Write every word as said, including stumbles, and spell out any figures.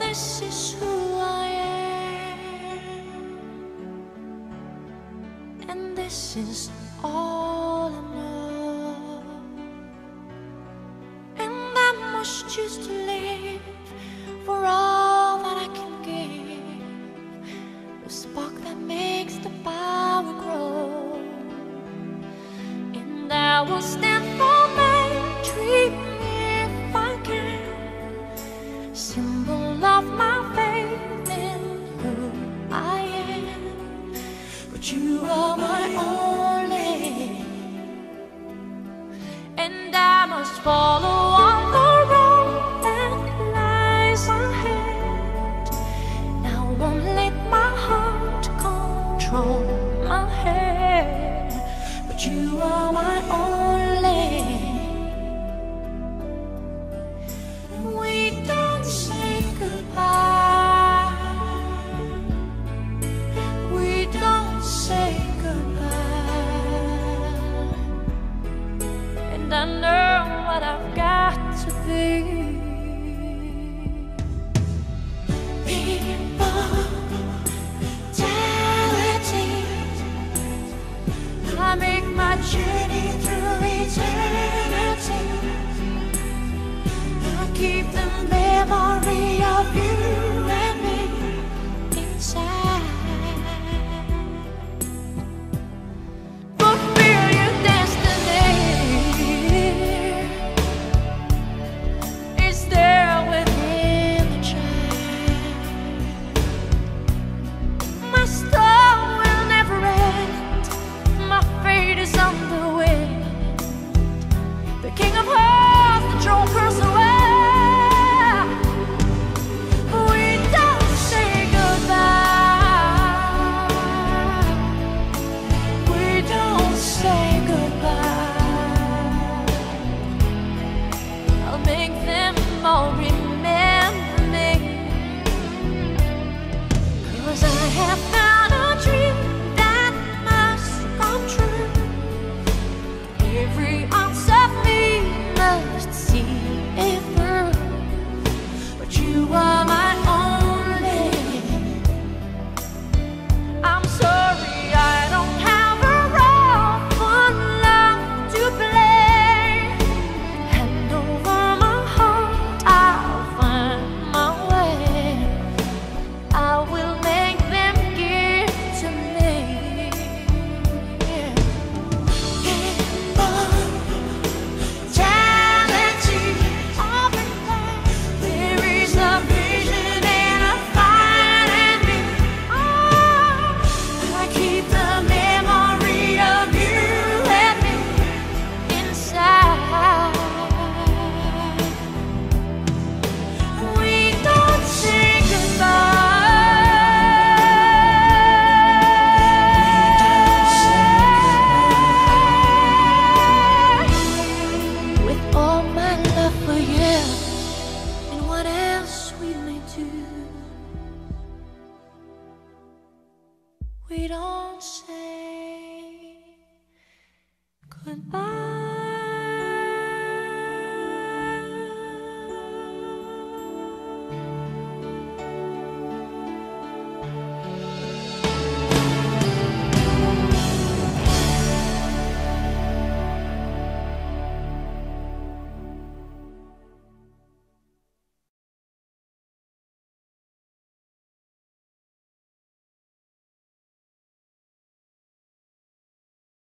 this is who I am, and this is all I know. And I must choose to live for all that I can give, the spark that makes the power grow. And I will stand for my dream if I can, symbol of my faith in who I am. But you are my only, and I must follow on the road that lies ahead. And I won't let my heart control my head. But you are my only. We don't say goodbye. We don't say goodbye. And I know what I've got to be. Immortality. I make my journey through eternity. I keep the memory of you and me inside. Fulfill your destiny. It's there within the child. My storm will never end. My fate is on the wind. The King of Hearts, the throne curse away. We don't say goodbye. We don't say goodbye. I'll make them all remember me, 'cause I have found a dream that must come true. Every ounce of me must see it through. But you are my only. I'm sorry I don't have a role for love to play. Hand over my heart, I'll find my way. I will make them give to me. Immortality, everything. There is a vision and a fire in me. Oh, I keep the memory of you and me inside. We don't say goodbye. With all my love for you and what else we may do, we don't say goodbye.